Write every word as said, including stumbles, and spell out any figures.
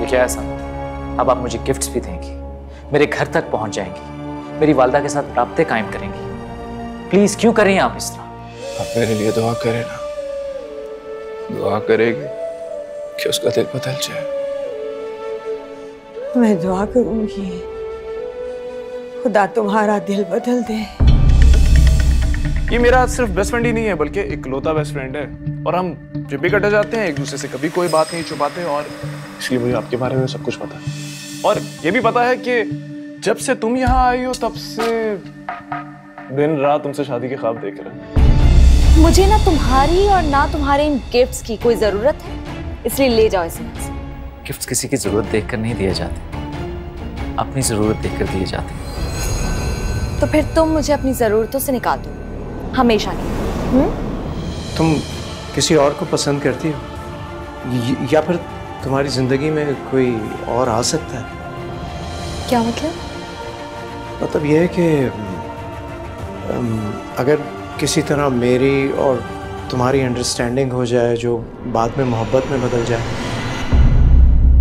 देखिए ऐसा, अब आप मुझे गिफ्ट्स भी देंगी, मेरे घर तक पहुंच जाएंगी, मेरी वालदा के साथ राब्ते कायम करेंगी। प्लीज क्यों करें आप इस तरह? आप मेरे लिए दुआ करें ना, दुआ करेगी कि उसका दिल बदल जाए। मैं दुआ करूंगी खुदा तुम्हारा दिल बदल दे। ये मेरा सिर्फ बेस्ट फ्रेंड ही नहीं है बल्कि इकलौता बेस्ट फ्रेंड है, और हम जब भी कटे जाते हैं एक दूसरे से कभी कोई बात नहीं छुपाते, और इसलिए मुझे आपके बारे में सब कुछ पता है। और ये भी पता है कि जब से तुम यहाँ आई हो तब से दिन रात तुमसे शादी के ख्वाब देख रहे हैं। मुझे ना तुम्हारी और ना तुम्हारे इन गिफ्ट्स की कोई जरूरत है, इसलिए ले जाओ इसे। गिफ्ट्स किसी की जरूरत देखकर नहीं दिए जाते, अपनी जरूरत देखकर दिए जाते हैं। तो फिर तुम मुझे अपनी जरूरतों से निकाल दो, हमेशा नहीं। हुँ? तुम किसी और को पसंद करती हो, या फिर तुम्हारी जिंदगी में कोई और आ सकता है? क्या मतलब? मतलब यह है कि अगर किसी तरह मेरी और तुम्हारी अंडरस्टैंडिंग हो जाए जो बाद में मोहब्बत में बदल जाए।